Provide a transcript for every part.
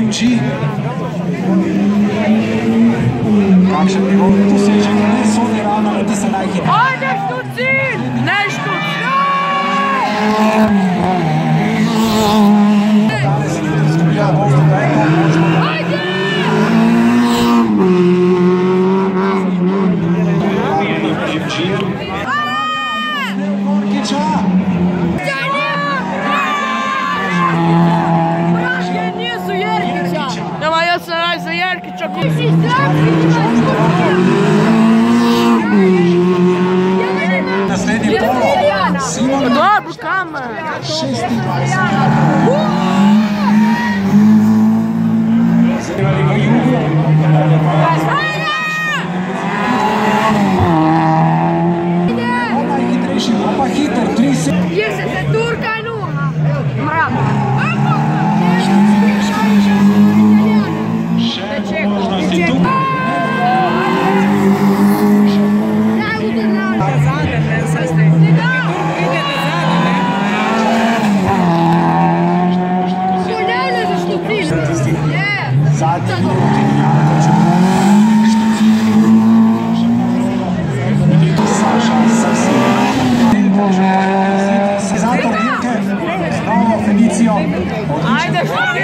MG. Kakšen njegov dosežek ne sodi ravno med tiste najhitrejše. Ajde, štuci! Ne štuci! Danes je tudi izgubila možno, da je to možno. Ajde! Ja sam raj za Jerkića. Naslednji pol. Simon. Dobro, kamer. 26. Najhitrejši, pa hiter, 3 Je se Turka i nula. Mrak. možnosti tu. Ajde,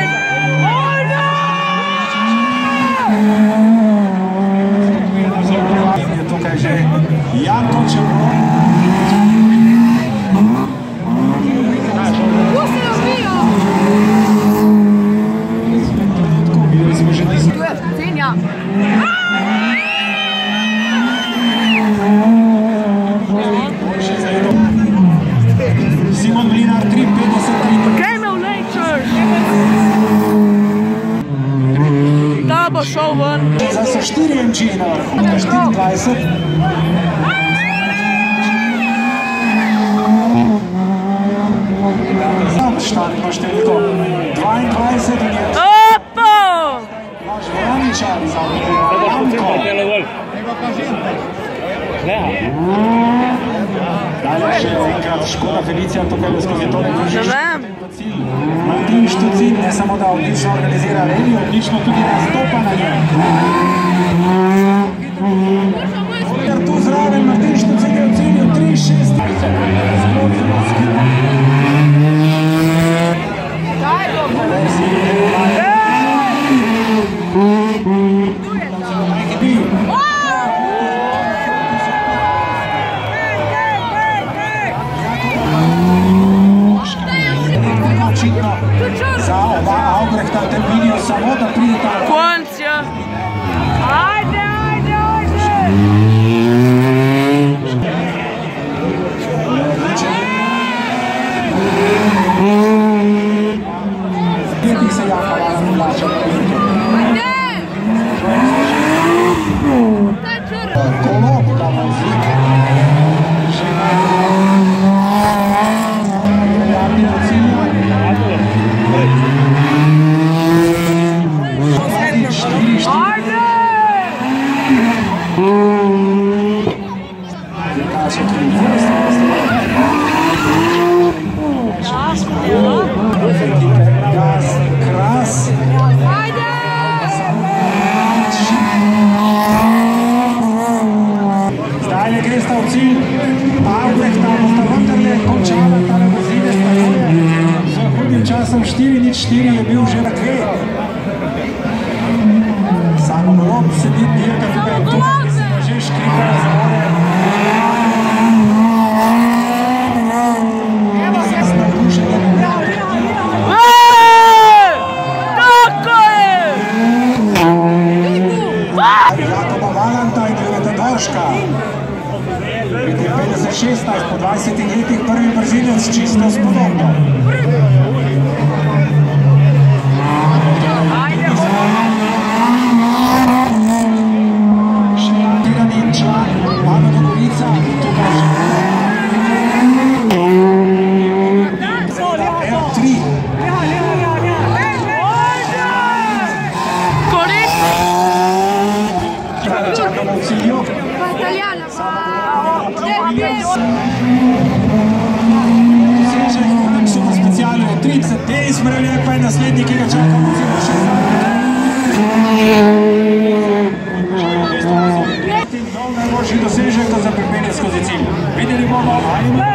je tukaj že Jankočev. Videli smo že tisto. Tu je Cenja. Simon Mlinar 3:53. Camel Nature. Da bo šel ven. Zdaj so 4 MG na vrhu, 24. Sam štart ima številko 22 in je Opa! naš Vraničar iz Janko. Dalje še enkrat Škoda Felicija, tukaj bo skozi to nekaj že cilj. Martin Štucin ne samo da odlično organizira reli, odlično tudi nastopa na njem. Tu zraven Martin Štucin je ocenil 3:6. Za oba Aubrechta Terminijo samo da prideta. Koncija. Ajde, ajde, ajde. Petih se Jaka Vazen vlača. Kolob da vozi. Veljati do cilja. Ajde! Gas, Kras. Ajde! Zdaj ne gresta v cilj. Aubrechta bosta vendarle končala tale vozile staje. Z hudim časom 4:04 je bil že na 2. Samo Golob sedi dirka tukaj in tukaj se pa že škrika za vode. Evo se s navdušenjem Tako je! Jakoba Valanta in Jureta Dorška. 55-16 po 20 letih prvi brzilec čisto spodobno. Specialno je 30, te izmrevlje pa je naslednji, ki ga čakamo, oziroma 16. Najboljši dosežek, ko se pripelje skozi cilj. Videli bomo, ali ima...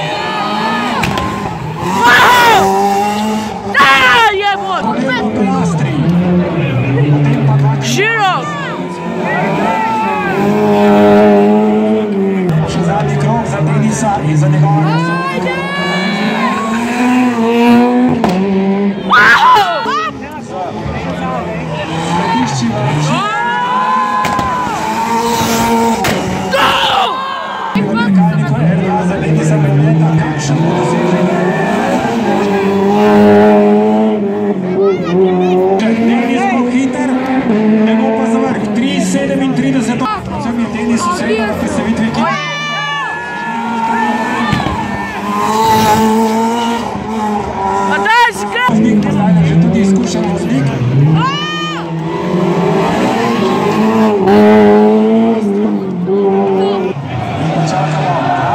Širok! Še zadnji krog za Denisa in za njegove nasobe. Za Denisa Prevleta, kakšen bo dosežek? Denis bo hiter, ne bo pa zavrh. 3:37. Vsem je Denis v sredo na predstavitvi ekipe. Voznik pozdravljam že tudi izkušen voznik. Počakamo.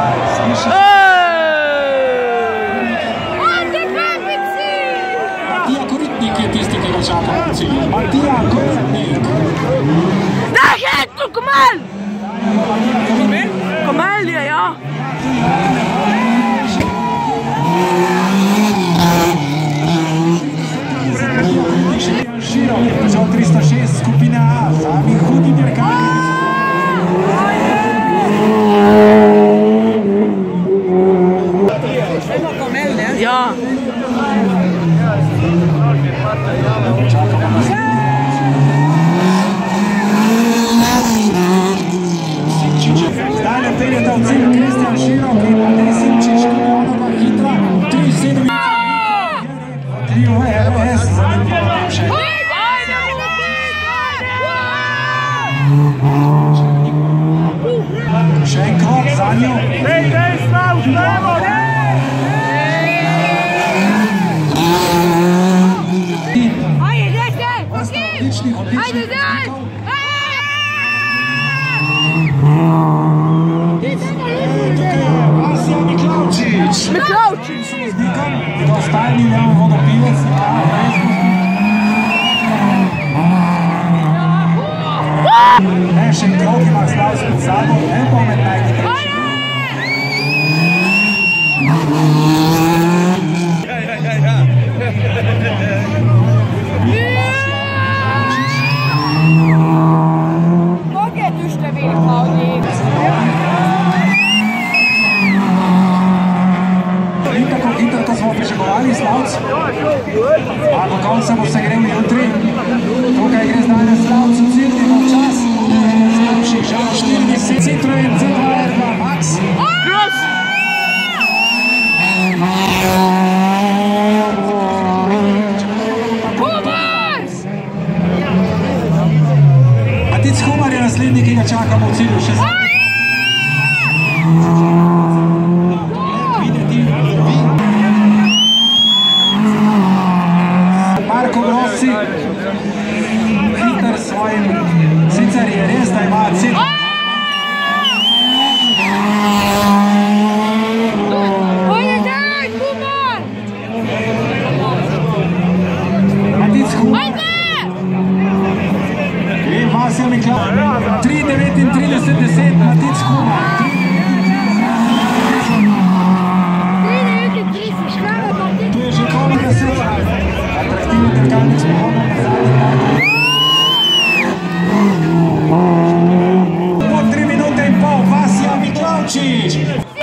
Matija Koritnik je tisti, ki ga čaka v cilju. Matija Koritnik. Da, Hector, Komal! Komal je, ja. Širok je počal 306 skupine A, sami hudi dirkalniki. Ja. Zdaj napeljeta v cilj Kristjan Širok in Matej Simčič, ki je onova hitra, 3:7. Trio RS, zanimivo še. Še en krok za njo. Miklavčič! To stalni Leon Vodopivec. Ne, še en krok ima Slavs pred sabo, ne bo med najhitrejšimi. Kog je tu številka od njih? Ni tako hiter, kot smo pričakovali, Slavc. A do konca bo se grel jutri. Tukaj gre zdaj na Slavcu cilj, ima čas. Slabši, žal 40. Citroen C2R2 Max. Kroz! Humars! Matic Humar je naslednji, ki ga čakamo v cilju. Še zdaj. Marko Grossi, hiter svojim, sicer je res, da ima cilj. Matic Humar. In Vasja Miklav. 3:39:10, Matic Humar. Tu je že konec 10. Atraktivni dirkalnik s pohodom na zadnji parku. Po 3 minute in pol, Vasja Miklavčič.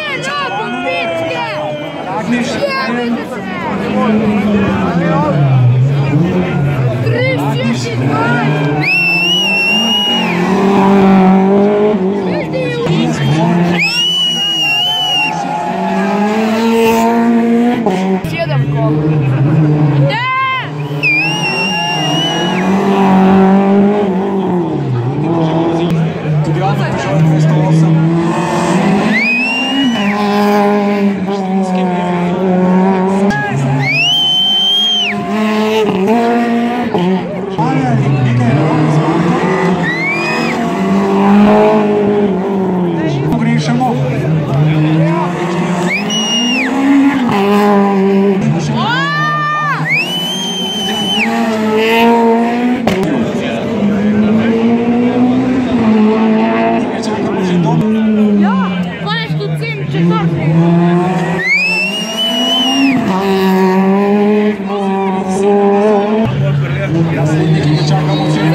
Ragniš. Tudi on prišel 208. Pogrešamo. Naslednji, ki ga čakamo,